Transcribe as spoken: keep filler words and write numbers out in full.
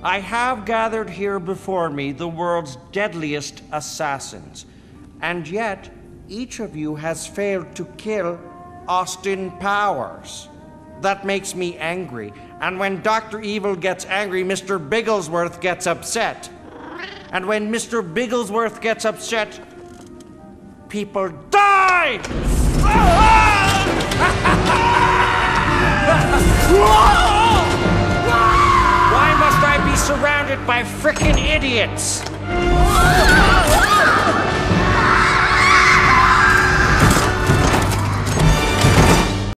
I have gathered here before me the world's deadliest assassins, and yet each of you has failed to kill Austin Powers. That makes me angry, and when Doctor Evil gets angry, Mister Bigglesworth gets upset. And when Mister Bigglesworth gets upset, people die! Why must I be surrounded by frickin' idiots?